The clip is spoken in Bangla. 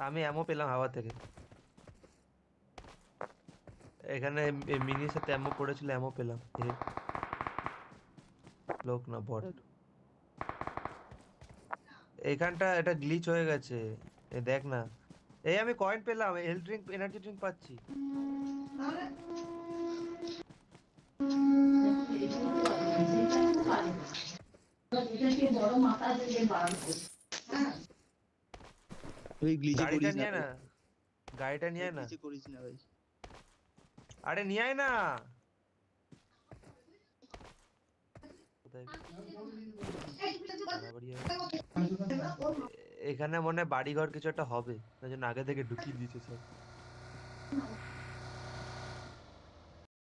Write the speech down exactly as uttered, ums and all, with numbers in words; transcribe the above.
আমি অ্যামো পেলাম হাওয়া থেকে। এখানে মিনির সাথে অ্যামো পড়েছিল, অ্যামো পেলাম। এ লোক না বট। এইখানটা এটা গ্লিচ হয়ে গেছে। এ দেখ না। এই আমি কয়েন পেলাম, হেলথ ড্রিঙ্ক, এনার্জি ড্রিঙ্ক পাচ্ছি। তুই গ্লিচে গাড়িটা করিস না নিয়ে আয় ভাই। না, গাড়িটা নিয়ে তুই আয় না। গ্লিচে করিস না ভাই। আরে নিয়ে আয় না। কোথায় বাড়াবাড়ি হয়ে গেছে। এ- এখানে মনে হয় বাড়িঘর কিছু একটা হবে, তাই জন্য আগে থেকে ঢুকিয়ে দিয়েছে সব।